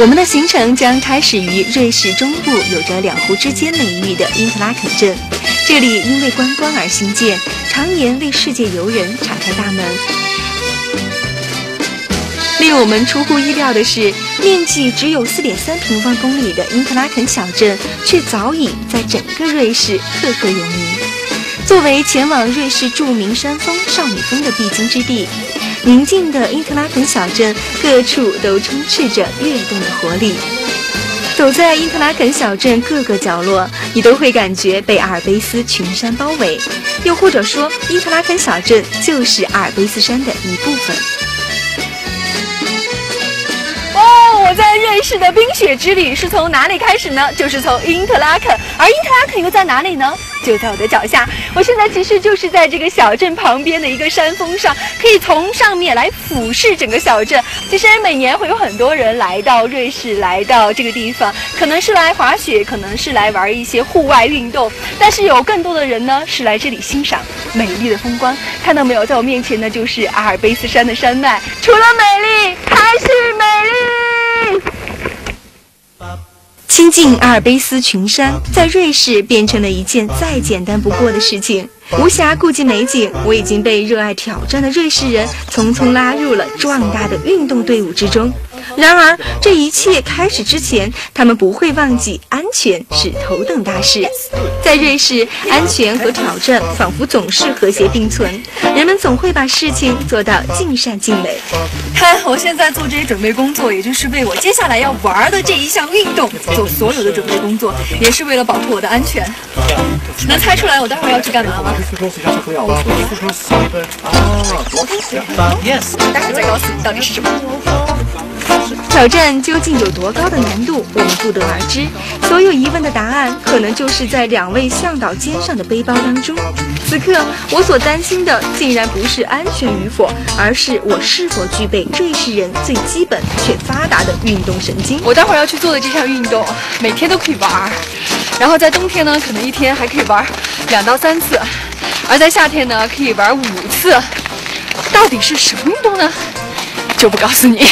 我们的行程将开始于瑞士中部有着两湖之间美誉的因特拉肯镇，这里因为观光而兴建，常年为世界游人敞开大门。令我们出乎意料的是，面积只有4.3平方公里的因特拉肯小镇，却早已在整个瑞士赫赫有名。作为前往瑞士著名山峰少女峰的必经之地，宁静的因特拉肯小镇各处都充斥着跃动的活力。走在因特拉肯小镇各个角落，你都会感觉被阿尔卑斯群山包围，又或者说，因特拉肯小镇就是阿尔卑斯山的一部分。 我在瑞士的冰雪之旅是从哪里开始呢？就是从因特拉肯，而因特拉肯又在哪里呢？就在我的脚下。我现在其实就是在这个小镇旁边的一个山峰上，可以从上面来俯视整个小镇。其实每年会有很多人来到瑞士，来到这个地方，可能是来滑雪，可能是来玩一些户外运动，但是有更多的人呢是来这里欣赏美丽的风光。看到没有，在我面前呢就是阿尔卑斯山的山脉，除了美丽还是美丽。 亲近阿尔卑斯群山，在瑞士变成了一件再简单不过的事情。无暇顾及美景，我已经被热爱挑战的瑞士人匆匆拉入了壮大的运动队伍之中。然而，这一切开始之前，他们不会忘记安全是头等大事。在瑞士，安全和挑战仿佛总是和谐并存，人们总会把事情做到尽善尽美。 看，我现在做这些准备工作，也就是为我接下来要玩的这一项运动做所有的准备工作，也是为了保护我的安全。能猜出来我待会儿要去干嘛吗？待会儿再告诉你到底是什么。 挑战究竟有多高的难度，我们不得而知。所有疑问的答案，可能就是在两位向导肩上的背包当中。此刻，我所担心的竟然不是安全与否，而是我是否具备瑞士人最基本却发达的运动神经。 我待会儿要去做的这项运动，每天都可以玩，然后在冬天呢，可能一天还可以玩2到3次，而在夏天呢，可以玩5次。到底是什么运动呢？就不告诉你。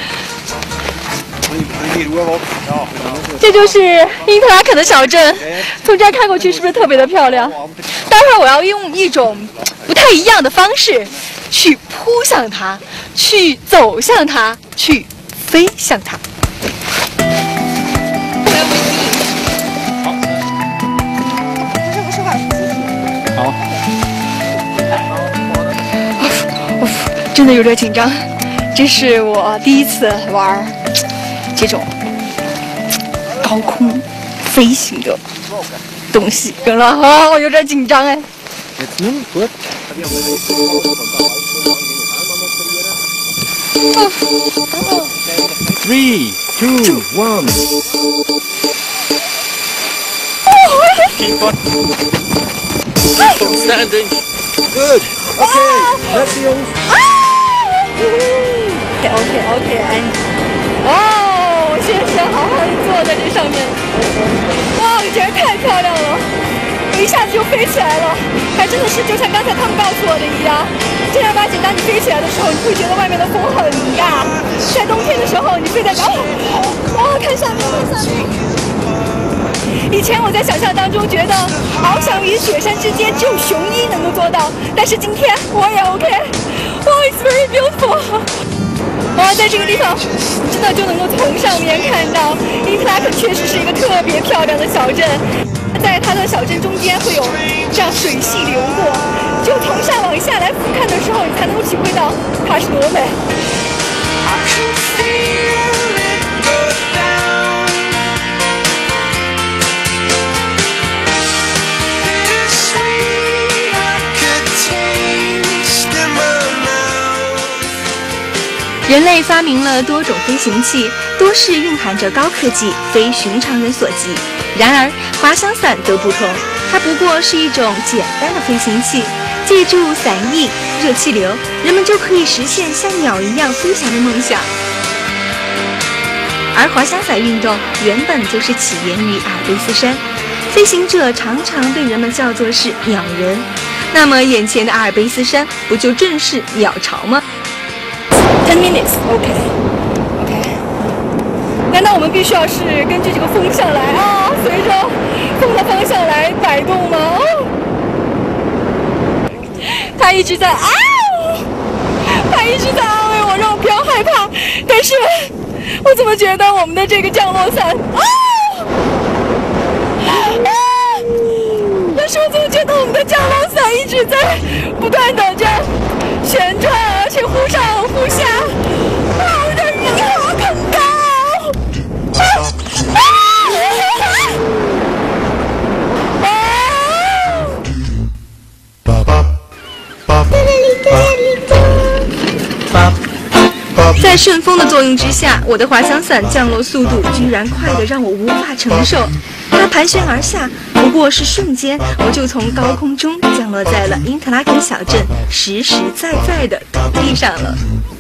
这就是因特拉肯的小镇，从这儿看过去是不是特别的漂亮？待会儿我要用一种不太一样的方式去扑向它，去走向它，去飞向它。 好。 真的有点紧张，这是我第一次玩这种高空飞行的东西，跟了我有点紧张哎。 3, 2, 1. Keep on. Keep on standing. Good. Okay. That's the old. OK， 安静。谢谢，好好的坐在这上面。哇，简直太漂亮了！我一下子就飞起来了，还真的是就像刚才他们告诉我的一样，正儿八经，当你飞起来的时候，你会觉得外面的风很大。在冬天的时候，你飞在看下面，看下面。以前我在想象当中觉得翱翔于雪山之间只有雄鹰能够做到，但是今天我也 OK。哇 ，It's very beautiful。在这个地方真的就能够从上面看到因特拉肯确实是一个特别漂亮的小镇，在它的小镇中间会有这样水系流过，只有从上往下来俯瞰的时候，你才能够体会到它是多美。 人类发明了多种飞行器，多是蕴含着高科技，非寻常人所及。然而，滑翔伞则不同，它不过是一种简单的飞行器，借助伞翼、热气流，人们就可以实现像鸟一样飞翔的梦想。而滑翔伞运动原本就是起源于阿尔卑斯山，飞行者常常被人们叫做是鸟人。那么，眼前的阿尔卑斯山不就正是鸟巢吗？ 10 minutes， OK。那难道我们必须要是根据这个风向来啊，随着风的方向来摆动吗？他一直在他一直在安慰我，让我不要害怕。但是，我怎么觉得我们的这个降落伞但是我怎么觉得我们的降落伞一直在不断的这样旋转，而且忽上忽下，我的晕好很高。 在顺风的作用之下，我的滑翔伞降落速度居然快得让我无法承受。它盘旋而下，不过是瞬间，我就从高空中降落在了因特拉肯小镇实实在在的土地上了。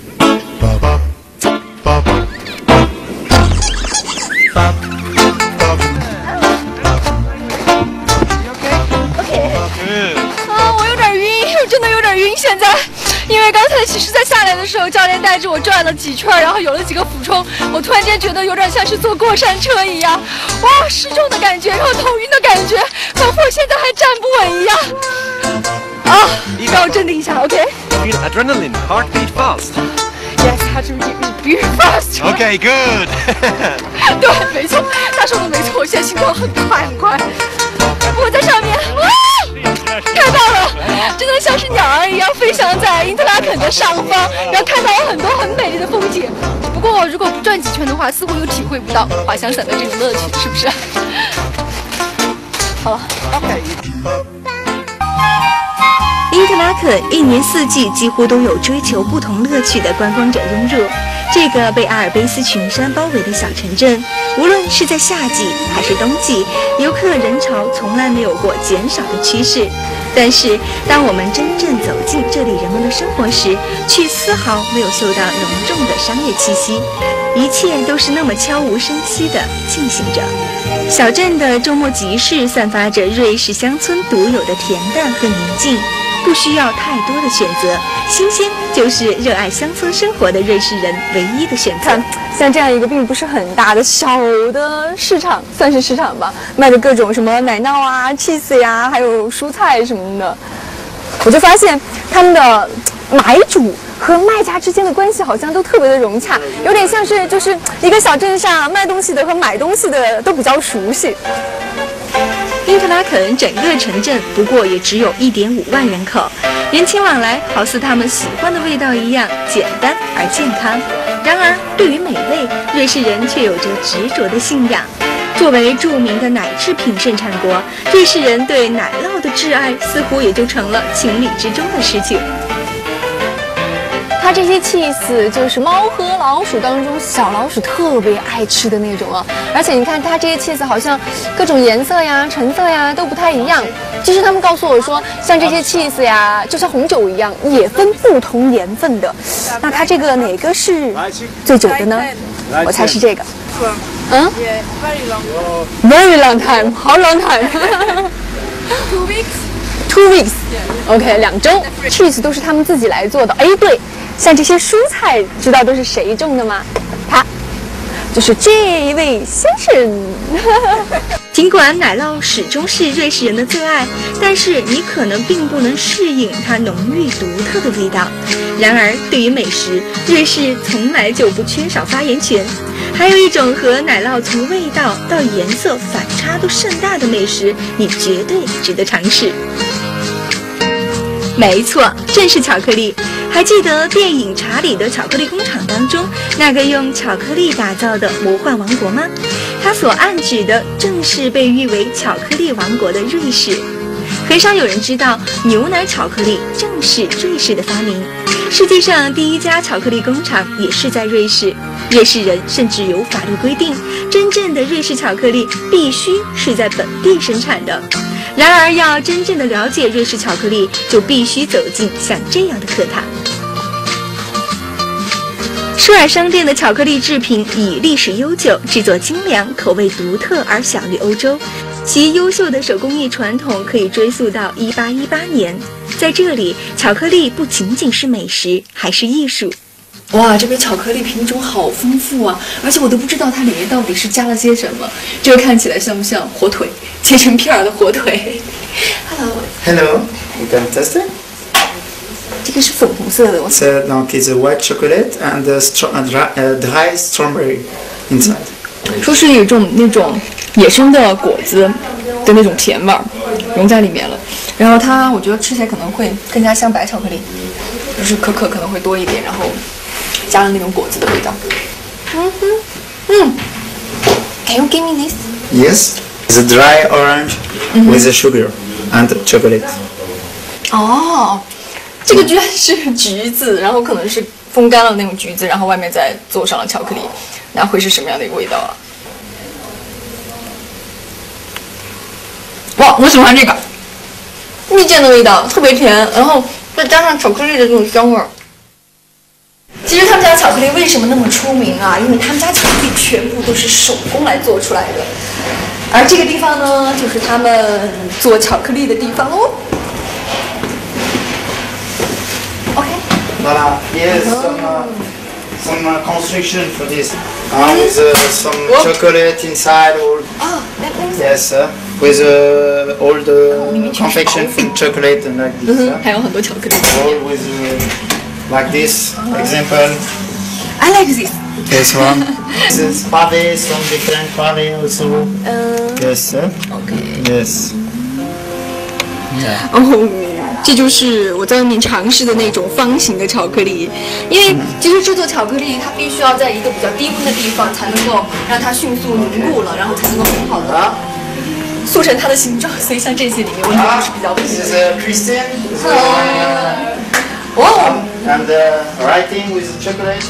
我有点晕，我真的有点晕。现在，因为刚才其实在下来的时候，教练带着我转了几圈，然后有了几个俯冲，我突然间觉得有点像是坐过山车一样，哇，失重的感觉，然后头晕的感觉，仿佛我现在还站不稳一样。让我镇定一下 ，OK？ Adrenaline, heartbeat fast. Yes, heartbeat fast. Okay, good. 对，没错，他说的没错，我现在心跳很快很快。我在上面，太棒了，真的像是鸟儿一样飞翔在因特拉肯的上方，然后看到了很多很美丽的风景。不过如果不转几圈的话，似乎又体会不到滑翔伞的这种乐趣，是不是？好了 ，OK。 因特拉肯一年四季几乎都有追求不同乐趣的观光者涌入这个被阿尔卑斯群山包围的小城镇。无论是在夏季还是冬季，游客人潮从来没有过减少的趋势。但是当我们真正走进这里人们的生活时，却丝毫没有嗅到浓重的商业气息，一切都是那么悄无声息地进行着。小镇的周末集市散发着瑞士乡村独有的恬淡和宁静，不需要太多的选择，新鲜就是热爱乡村生活的瑞士人唯一的选择。 像这样一个并不是很大的小的市场，算是市场吧，卖的各种什么奶酪啊、cheese 呀，还有蔬菜什么的。我就发现他们的买主和卖家之间的关系好像都特别的融洽，有点像是就是一个小镇上卖东西的和买东西的都比较熟悉。 因特拉肯整个城镇不过也只有1.5万人口，人情往来好似他们喜欢的味道一样简单而健康。然而对于美味，瑞士人却有着执着的信仰。作为著名的奶制品盛产国，瑞士人对奶酪的挚爱似乎也就成了情理之中的事情。 它这些cheese就是猫和老鼠当中小老鼠特别爱吃的那种啊，而且你看它这些cheese好像各种颜色呀、成色呀都不太一样。其实他们告诉我说，像这些cheese呀，就像红酒一样，也分不同年份的。那它这个哪个是最久的呢？我猜是这个。Very long time. How long time? 2 weeks. OK, 2周。cheese 都是他们自己来做的。哎，对。像这些蔬菜，知道都是谁种的吗？他，就是这一位先生。 尽管奶酪始终是瑞士人的最爱，但是你可能并不能适应它浓郁独特的味道。然而，对于美食，瑞士从来就不缺少发言权。还有一种和奶酪从味道到颜色反差都甚大的美食，你绝对值得尝试。没错，正是巧克力。还记得电影《查理的巧克力工厂》当中那个用巧克力打造的魔幻王国吗？它所暗指的正是被誉为巧克力王国的瑞士。很少有人知道，牛奶巧克力正是瑞士的发明。世界上第一家巧克力工厂也是在瑞士。瑞士人甚至有法律规定，真正的瑞士巧克力必须是在本地生产的。然而，要真正的了解瑞士巧克力，就必须走进像这样的课堂。舒尔商店的巧克力制品以历史悠久、制作精良、口味独特而享誉欧洲。其优秀的手工艺传统可以追溯到1818年。在这里，巧克力不仅仅是美食，还是艺术。 哇，这边巧克力品种好丰富啊，而且我都不知道它里面到底是加了些什么。这个看起来像不像火腿？切成片儿的火腿。Hello. Hello. You can test it. 这个是粉红色的。 Donc it's a white chocolate and dry strawberry inside. 说是有一种那种野生的果子的那种甜味儿融在里面了，然后它我觉得吃起来可能会更加像白巧克力，就是可能会多一点，然后加了那种果子的味道。Can you give me this? Yes. It's a dry orange with a sugar and chocolate. 哦，这个居然是橘子，然后可能是风干了那种橘子，然后外面再做上了巧克力，那会是什么样的一个味道啊？哇，我喜欢这个蜜饯的味道，特别甜，然后再加上巧克力的这种香味儿。其实他们家巧克力为什么那么出名啊？因为他们家巧克力全部都是手工来做出来的，而这个地方呢，就是他们做巧克力的地方哦。OK。 Voilà. Here's some construction for this. With some chocolate inside. Yes. With all the confection from chocolate and like this. 还有很多巧克力。 All with like this. Example. I like this. This one. This is pave. Some different pave also. Yes. OK。 Yes. 哦，这就是我在外面尝试的那种方形的巧克力，因为其实制作巧克力它必须要在一个比较低温的地方才能够让它迅速凝固了，然后才能够很好的塑成它的形状，所以像这些里面温度都是比较低 This is 的。 Christian. Oh. And writing with chocolate.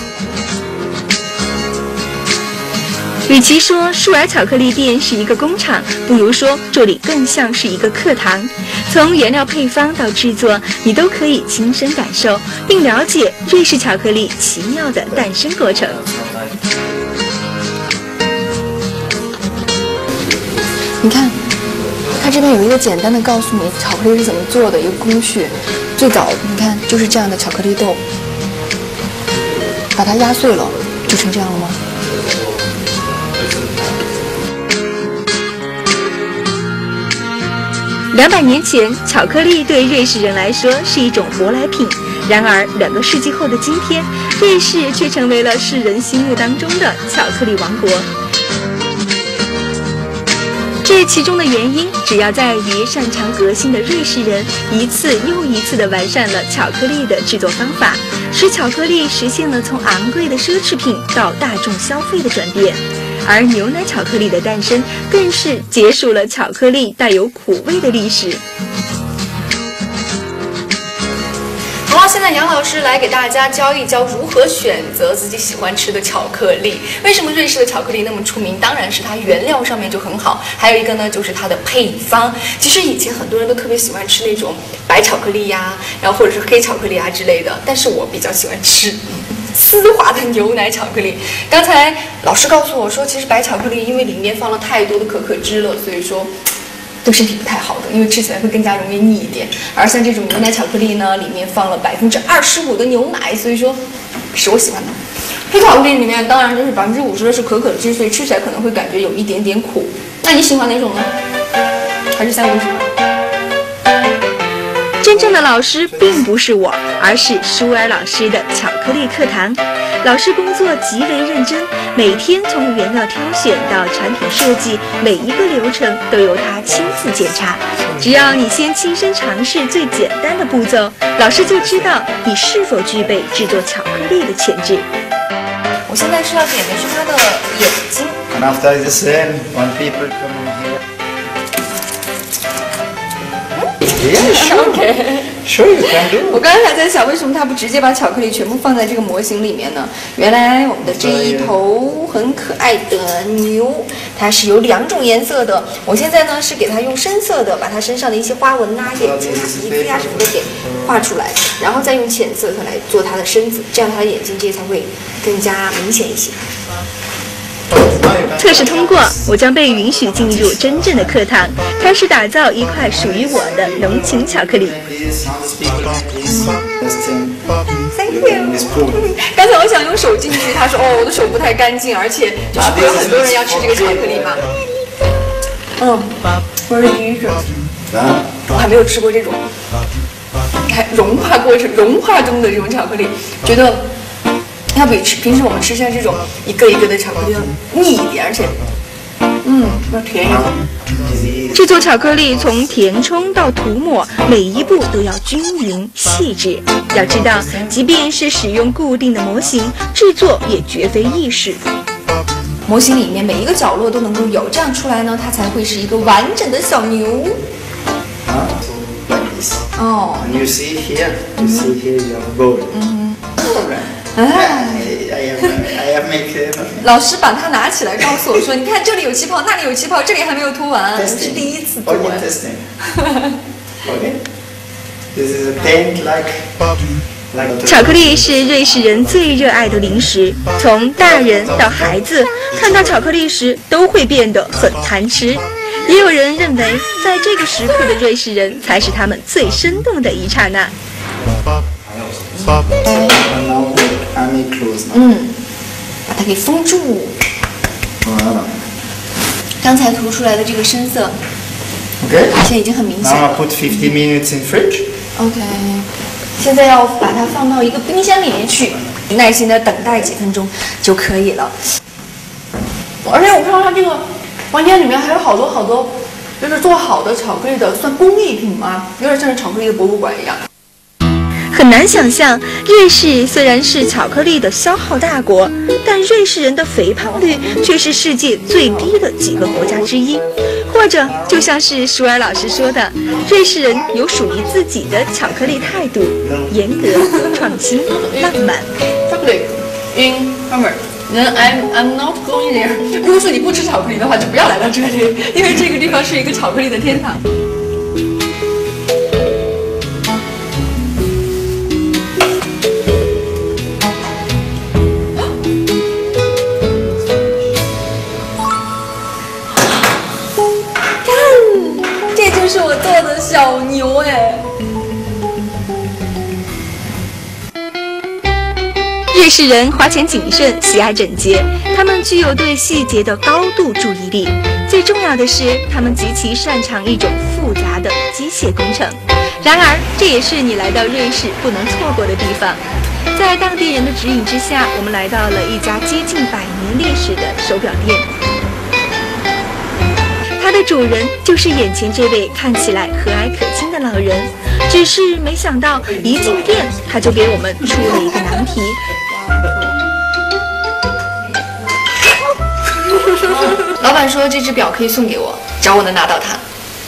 与其说舒尔巧克力店是一个工厂，不如说这里更像是一个课堂。从原料配方到制作，你都可以亲身感受，并了解瑞士巧克力奇妙的诞生过程。 你看，它这边有一个简单的告诉你巧克力是怎么做的一个工序。最早你看就是这样的巧克力豆，把它压碎了，就成这样了吗 200年前，巧克力对瑞士人来说是一种舶来品。然而，2个世纪后的今天，瑞士却成为了世人心目当中的巧克力王国。这其中的原因，只要在于擅长革新的瑞士人一次又一次地完善了巧克力的制作方法，使巧克力实现了从昂贵的奢侈品到大众消费的转变。而牛奶巧克力的诞生，更是结束了巧克力带有苦味的历史。 好了，现在杨老师来给大家教一教如何选择自己喜欢吃的巧克力。为什么瑞士的巧克力那么出名？当然是它原料上面就很好，还有一个呢就是它的配方。其实以前很多人都特别喜欢吃那种白巧克力呀，然后或者是黑巧克力啊之类的，但是我比较喜欢吃丝滑的牛奶巧克力。刚才老师告诉我说，其实白巧克力因为里面放了太多的可可脂了，所以说对身体不太好的，因为吃起来会更加容易腻一点。而像这种牛奶巧克力呢，里面放了25%的牛奶，所以说是我喜欢的。黑巧克力里面当然就是50%的是可可脂，所以吃起来可能会感觉有一点点苦。那你喜欢哪种呢？还是3种喜欢？ 真正的老师并不是我，而是舒尔老师的巧克力课堂。老师工作极为认真，每天从原料挑选到产品设计，每一个流程都由他亲自检查。只要你先亲身尝试最简单的步骤，老师就知道你是否具备制作巧克力的潜质。 我现在是要点的是他的眼睛。 And after the same, when people come in here. Yeah, sure. OK。 Sure, you can do. 我刚才还在想，为什么他不直接把巧克力全部放在这个模型里面呢？原来我们的这一头很可爱的牛，它是有2种颜色的。我现在呢是给它用深色的，把它身上的一些花纹啊、眼睛啊、鼻子呀什么的给画出来，然后再用浅色来做它的身子，这样它的眼睛这些才会更加明显一些。 测试通过，我将被允许进入真正的课堂，开始打造一块属于我的浓情巧克力。 Thank in this pool. 刚才我想用手进去，他说哦，我的手不太干净，而且就是会有很多人要吃这个巧克力嘛。我是第一次，我还没有吃过这种，还融化中的这种巧克力，觉得要比平时我们吃像这种一个一个的巧克力要腻一点，而且要甜一点。 制作巧克力从填充到涂抹，每一步都要均匀细致。要知道，即便是使用固定的模型，制作也绝非易事。 模型里面每一个角落都能够有，这样出来呢，它才会是一个完整的小牛。 Like this. 哦。 And you see here you have a bowl. I have make. 老师把它拿起来，告诉我说：“你看，这里有气泡，那里有气泡，这里还没有涂完，我是第一次涂完。” Okay. This is a paint like. 巧克力是瑞士人最热爱的零食，从大人到孩子，看到巧克力时都会变得很贪吃。也有人认为，在这个时刻的瑞士人才是他们最生动的一刹那。 把它给封住。刚才涂出来的这个深色， Okay. 现在已经很明显 Now 了。 I put 50 minutes in fridge. OK， 现在要把它放到一个冰箱里面去，耐心的等待几分钟就可以了。而且我看到它这个房间里面还有好多，就是做好的巧克力的，算工艺品吗？有点像是巧克力的博物馆一样。 很难想象，瑞士虽然是巧克力的消耗大国，但瑞士人的肥胖率却是世界最低的几个国家之一。或者，就像是舒尔老师说的，瑞士人有属于自己的巧克力态度，严格、创新、浪漫。 Chocolate in summer. Then I'm not going there. 如果说你不吃巧克力的话，就不要来到这里，因为这个地方是一个巧克力的天堂。是我做的小牛哎！ 瑞士人花钱谨慎，喜爱整洁，他们具有对细节的高度注意力。最重要的是，他们极其擅长一种复杂的机械工程。然而，这也是你来到瑞士不能错过的地方。在当地人的指引之下，我们来到了一家接近100年历史的手表店。它的主人就是眼前这位看起来和蔼可亲的老人，只是没想到一进店他就给我们出了一个难题。 老板说这只表可以送给我，只要我能拿到它。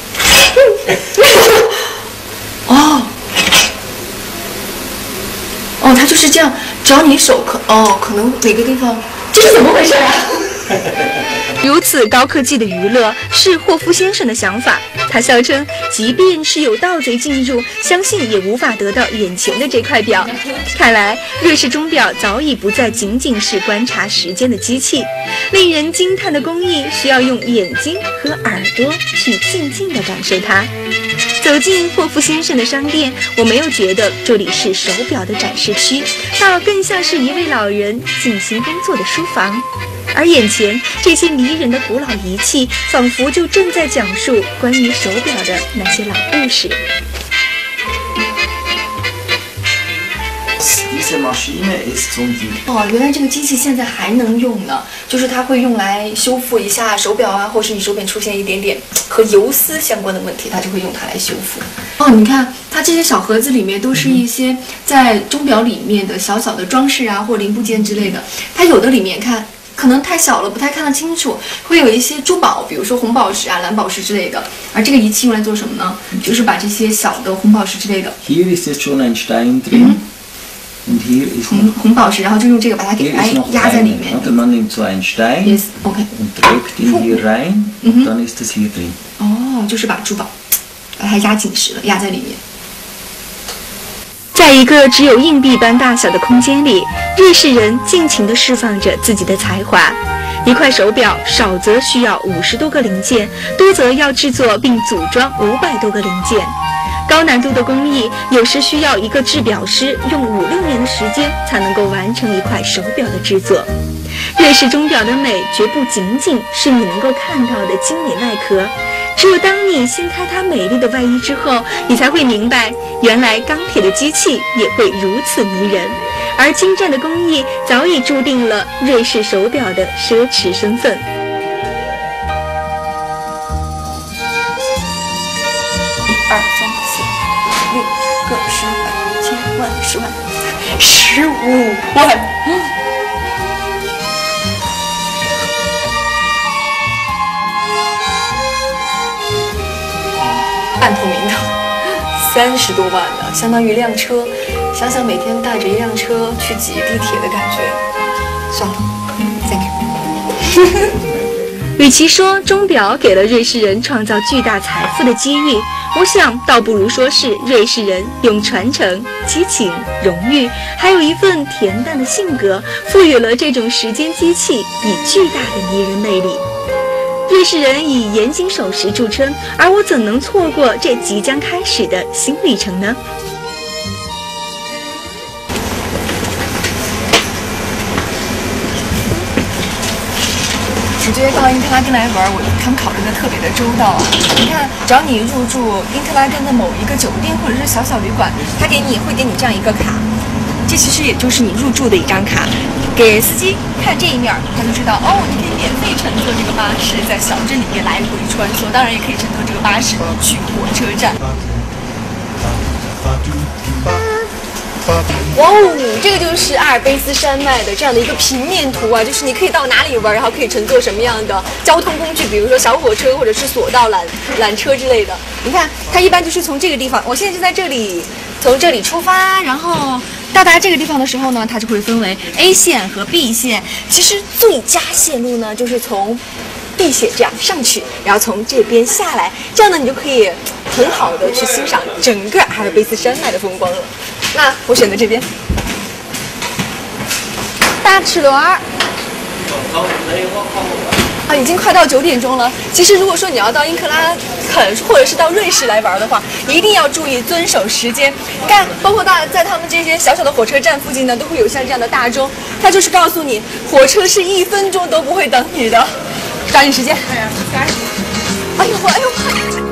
哦，它就是这样，只要你手可能哪个地方，这是怎么回事啊？ 如此高科技的娱乐是霍夫先生的想法，他笑称，即便是有盗贼进入，相信也无法得到眼前的这块表。看来，瑞士钟表早已不再仅仅是观察时间的机器，令人惊叹的工艺需要用眼睛和耳朵去静静地感受它。走进霍夫先生的商店，我没有觉得这里是手表的展示区，倒更像是一位老人静心工作的书房。而眼前这些迷人的古老仪器，仿佛就正在讲述关于手表的那些老故事。 原来这个机器现在还能用呢，就是它会用来修复一下手表啊，或是你手表出现一点点和游丝相关的问题，它就会用它来修复。你看它这些小盒子里面都是一些在钟表里面的小小的装饰啊，或零部件之类的。它有的里面看可能太小了，不太看得清楚，会有一些珠宝，比如说红宝石啊、蓝宝石之类的。而这个仪器用来做什么呢？就是把这些小的红宝石之类的。 Here is the Schoenstein drin. Und hier ist 红宝石，然后就用这个把它给压在里面。 Und man nimmt so einen Stein Yes, okay. und drückt ihn hier rein und dann ist das hier drin. 就是把珠宝把它压紧实了，压在里面。 在一个只有硬币般大小的空间里，瑞士人尽情地释放着自己的才华。一块手表少则需要50多个零件，多则要制作并组装500多个零件。 高难度的工艺有时需要一个制表师用5-6年的时间才能够完成一块手表的制作。瑞士钟表的美绝不仅仅是你能够看到的精美外壳，只有当你掀开它美丽的外衣之后，你才会明白，原来钢铁的机器也会如此迷人。而精湛的工艺早已注定了瑞士手表的奢侈身份。 1、2、3、4、5、6个10万、10万、10万、15万。半透明的，30多万的，相当于一辆车。想想每天带着一辆车去挤地铁的感觉，算了 ，thank you。 与其说钟表给了瑞士人创造巨大财富的机遇，我想倒不如说是瑞士人用传承、激情、荣誉，还有一份恬淡的性格，赋予了这种时间机器以巨大的迷人魅力。瑞士人以严谨守时著称，而我怎能错过这即将开始的新旅程呢？ 我觉得到因特拉根来玩，他们考虑的特别的周到啊！你看，只要你入住因特拉根的某一个酒店或者是小旅馆，他会给你这样一个卡，这其实也就是你入住的一张卡。给司机看这一面，他就知道哦，你可以免费乘坐这个巴士在小镇里面来回穿梭，当然也可以乘坐这个巴士去火车站。哇哦，这个就是阿尔卑斯山脉的这样的一个平面图啊，就是你可以到哪里玩，然后可以乘坐什么样的交通工具，比如说小火车或者是索道缆车之类的。你看，它一般就是从这个地方，我现在就在这里，从这里出发，然后到达这个地方的时候呢，它就会分为 A 线和 B 线。其实最佳线路呢，就是从 B 线这样上去，然后从这边下来，这样呢，你就可以很好的去欣赏整个阿尔卑斯山脉的风光了。那我选择这边，大齿轮儿。啊，已经快到9点钟了。其实如果说你要到因克拉肯或者是到瑞士来玩的话，一定要注意遵守时间。看，包括在他们这些小小的火车站附近呢，都会有像这样的大钟，它就是告诉你火车是1分钟都不会等你的。抓紧时间！哎呦，哎呦！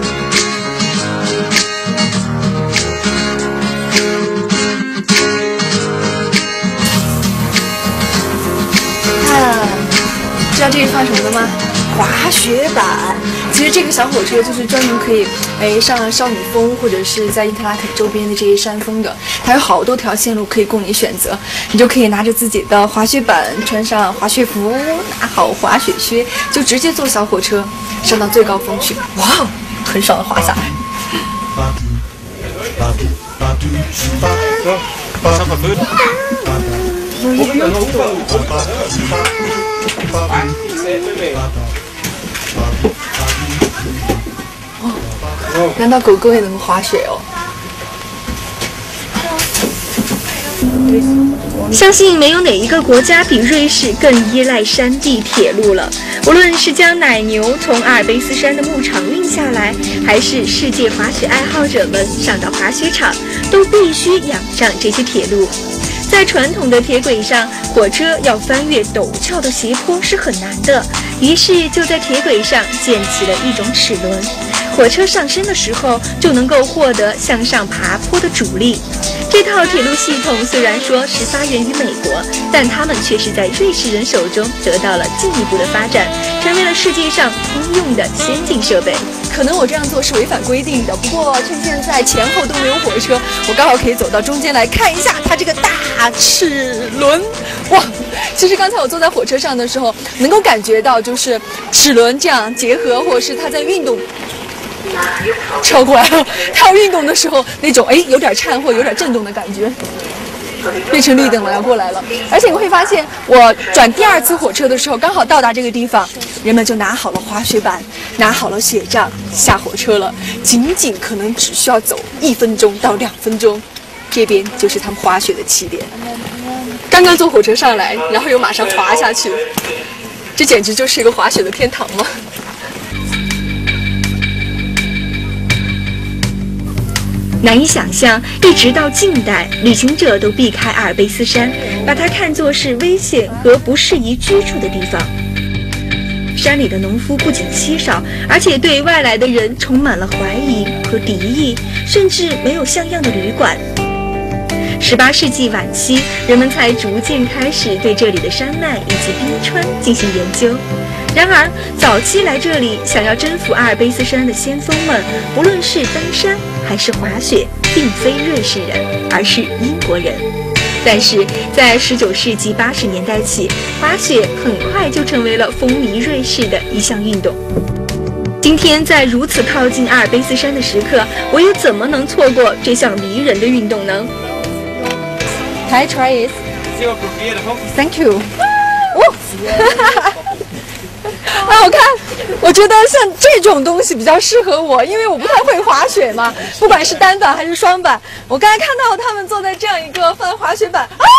看，知道这是放什么的吗？滑雪板。其实这个小火车就是专门可以上少女峰或者是在因特拉肯周边的这些山峰的，它有好多条线路可以供你选择，你就可以拿着自己的滑雪板，穿上滑雪服，拿好滑雪靴，就直接坐小火车上到最高峰去，哇，很爽的滑下来。哦，难道狗狗也能够滑雪哦？ 相信没有哪一个国家比瑞士更依赖山地铁路了。无论是将奶牛从阿尔卑斯山的牧场运下来，还是世界滑雪爱好者们上到滑雪场，都必须仰仗这些铁路。在传统的铁轨上，火车要翻越陡峭的斜坡是很难的，于是就在铁轨上建起了一种齿轮，火车上升的时候就能够获得向上爬坡的阻力。这套铁路系统虽然说是发源于美国，但他们却是在瑞士人手中得到了进一步的发展，成为了世界上通用的先进设备。 可能我这样做是违反规定的，不过趁现在前后都没有火车，我刚好可以走到中间来看一下它这个大齿轮。哇，其实刚才我坐在火车上的时候，能够感觉到就是齿轮这样结合，或者是它在运动。超过来了，它要运动的时候那种有点颤或有点震动的感觉。变成绿灯了，要过来了。而且你会发现，我转第2次火车的时候，刚好到达这个地方，人们就拿好了滑雪板，拿好了雪杖，下火车了。仅可能只需要走1分钟到2分钟，这边就是他们滑雪的起点。刚刚坐火车上来，然后又马上滑下去，这简直就是一个滑雪的天堂嘛！ 难以想象，一直到近代，旅行者都避开阿尔卑斯山，把它看作是危险和不适宜居住的地方。山里的农夫不仅稀少，而且对外来的人充满了怀疑和敌意，甚至没有像样的旅馆。18世纪晚期，人们才逐渐开始对这里的山脉以及冰川进行研究。然而，早期来这里想要征服阿尔卑斯山的先锋们，不论是登山还是滑雪，并非瑞士人，而是英国人。但是在19世纪80年代起，滑雪很快就成为了风靡瑞士的一项运动。今天在如此靠近阿尔卑斯山的时刻，我又怎么能错过这项迷人的运动呢？ Can I try it? Thank you. 啊，我觉得像这种东西比较适合我，因为我不太会滑雪嘛，不管是单板还是双板。我刚才看到他们坐在这样一个放滑雪板，啊！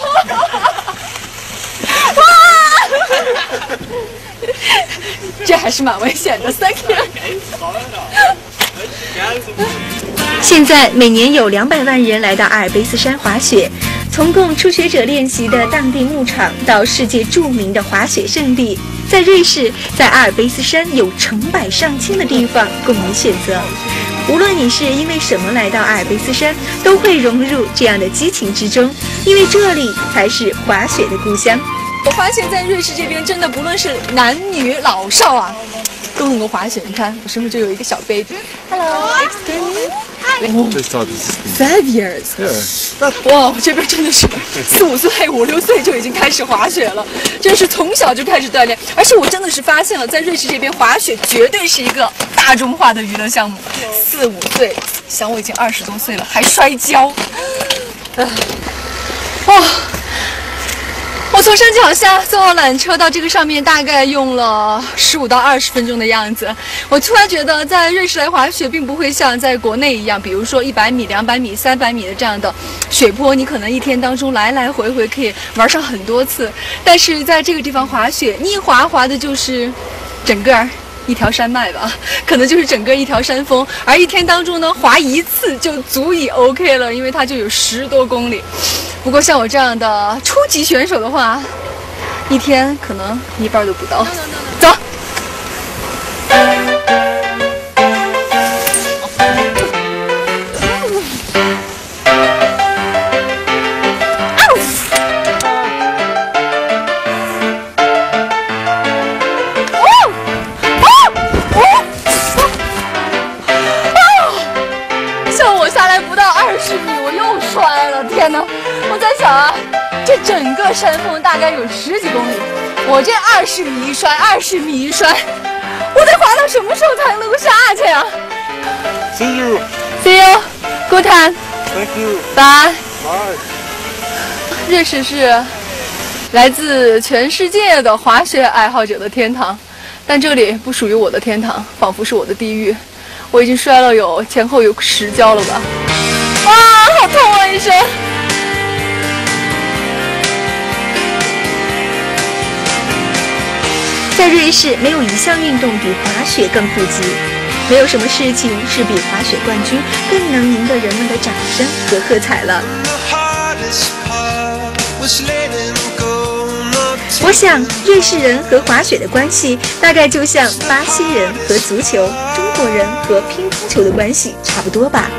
哇！这还是蛮危险的 ，Thank you。 现在每年有200万人来到阿尔卑斯山滑雪，从供初学者练习的当地牧场到世界著名的滑雪胜地，在瑞士，在阿尔卑斯山有成百上千的地方供你选择。无论你是因为什么来到阿尔卑斯山，都会融入这样的激情之中，因为这里才是滑雪的故乡。 我发现，在瑞士这边，真的不论是男女老少啊，都能够滑雪。你看，我身后就有一个小 baby。Hello, excuse me. 5 years. 哇，我这边真的是4、5岁、5、6岁就已经开始滑雪了，真是从小就开始锻炼。而且我真的是发现了，在瑞士这边滑雪绝对是一个大众化的娱乐项目。4、5岁，想我已经20多岁了，还摔跤。哇！我从山脚下坐上缆车到这个上面，大概用了15到20分钟的样子。我突然觉得，在瑞士来滑雪，并不会像在国内一样，比如说100米、200米、300米的这样的雪坡，你可能一天当中来来回回可以玩上很多次。但是在这个地方滑雪，你一滑的就是整个一条山脉吧，可能就是整个一条山峰，而一天当中呢，滑一次就足以 OK 了，因为它就有10多公里。不过像我这样的初级选手的话，一天可能一半都不到。走。像我下来不到20米，我又摔了，天哪！我在想啊，这整个山峰大概有10几公里，我这20米一摔，20米一摔，我得滑到什么时候才能够下去啊 See you. ？See you, good time. Thank you. Bye. Bye. 瑞士是来自全世界的滑雪爱好者的天堂，但这里不属于我的天堂，仿佛是我的地狱。我已经摔了前后有10跤了吧？哇，好痛啊！一声。 在瑞士，没有一项运动比滑雪更普及，没有什么事情是比滑雪冠军更能赢得人们的掌声和喝彩了。我想，瑞士人和滑雪的关系大概就像巴西人和足球、中国人和乒乓球的关系差不多吧。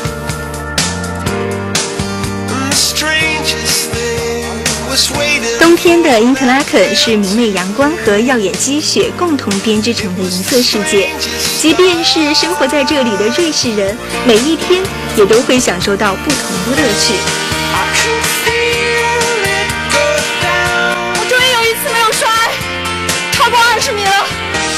冬天的因特拉肯是明媚阳光和耀眼积雪共同编织成的银色世界，即便是生活在这里的瑞士人，每一天也都会享受到不同的乐趣。 我终于有一次没有摔，超过20米了。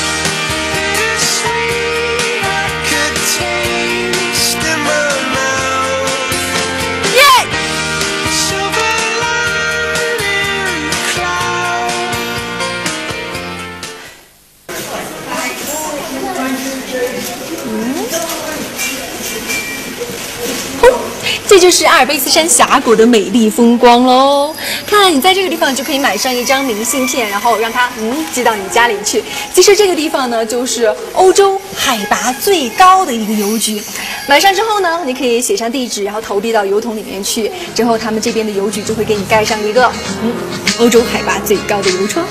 这就是阿尔卑斯山峡谷的美丽风光喽！看，你在这个地方就可以买上一张明信片，然后让它寄到你家里去。其实这个地方呢，就是欧洲海拔最高的一个邮局。 买上之后呢，你可以写上地址，然后投递到邮筒里面去，之后他们这边的邮局就会给你盖上一个欧洲海拔最高的邮窗。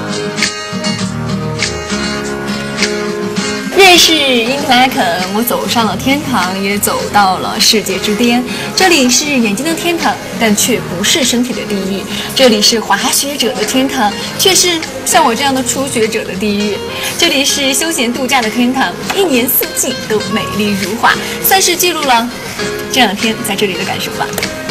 瑞士因特拉肯，我走上了天堂，也走到了世界之巅。这里是眼睛的天堂，但却不是身体的地狱；这里是滑雪者的天堂，却是像我这样的初学者的地狱；这里是休闲度假的天堂，一年四季都美丽如画。算是记录了这两天在这里的感受吧。